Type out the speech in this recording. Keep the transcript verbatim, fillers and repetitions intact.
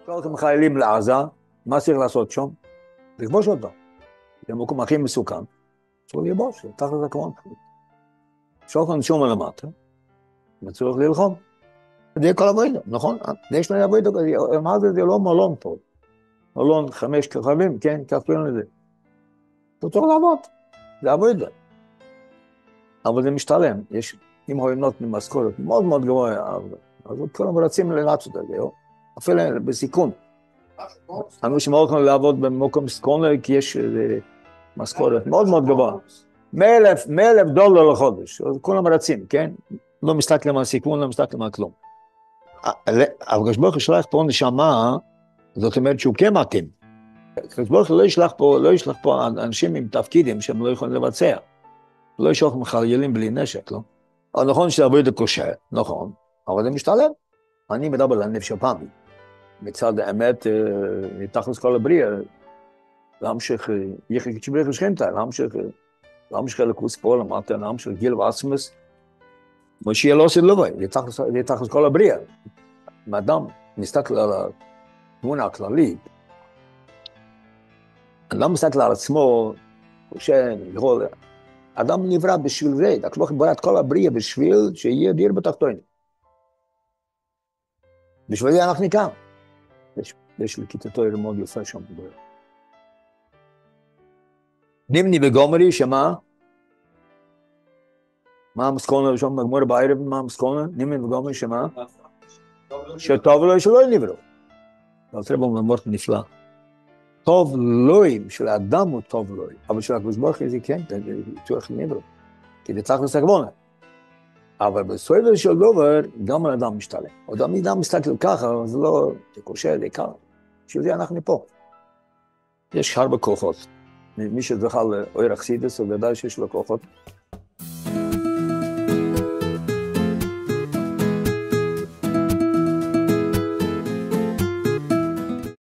הולכים חיילים לעזה, מה צריך לעשות שם? לכבוש אותו. זה המקום הכי מסוכן. צריך ללבוש, תחת הקרון. שולחן נשום למטה, וצריך ללחום. זה כל עבודה, נכון? יש לנו עבודה, מה זה? זה לא מלון פה. מלון חמש כוכבים, כן? כך קוראים לזה. אתה צריך לעבוד, זה עבודה. אבל זה משתלם, יש, אם הם נותנים משכורת מאוד מאוד גבוהה, אז כולם רוצים לנצות את זה, אפילו בסיכון. אנשים לא יכולים לעבוד במקום סיכון, כי יש משכורת מאוד מאוד גבוהה. מאה אלף דולר לחודש, אז כולם רצים, כן? לא מסתכלים על סיכון, לא מסתכלים על כלום. אבל כשברוך ישלח פה נשמה, זאת אומרת שהוא כן מתאים. כשברוך לא ישלח פה, לא ישלח פה אנשים עם תפקידים שהם לא יכולים לבצע. לא ישלח מחיילים בלי נשק, לא? אבל נכון שזה עבודה קשה, נכון, אבל זה משתלם. אני מדבר על נפש הפעמי. מצד האמת, תכלס כל הבריאה, להמשיך, יחד כשבריך לשכנתה, להמשיך, להמשיך לקוס פה, למטה, להמשיך גיל ועצמס, משיע לא עושה לבוי, זה תכלס כל הבריאה. אם אדם מסתכל על התמונה הכללית, אדם מסתכל על עצמו, יכול, אדם נברא בשביל זה, הקדוש ברא את כל הבריאה בשביל שיהיה דיר בתחתונים. בשביל זה אנחנו כאן. יש, יש לי כיתתו מאוד יפה שם. נימני וגומרי, שמה? מה המסכונה ראשון בגמור בערב, מה המסכונה? נימני וגומרי, שמה? שטוב לו שלא נברו. אבל תראה בו ממורת נפלא. טוב לוי, של האדם הוא טוב לוי, אבל של הקדוש ברוך הוא זה כן, זה צורך נברו. כי זה צריך לסגבונה. אבל בסופו של דבר, גם האדם משתלם. אדם אדם מסתכל ככה, זה לא, זה קשה, זה קל. בשביל זה אנחנו פה. יש הרבה כוחות. מי שזכה לאור אכסידס, הוא ודאי שיש לו כוחות.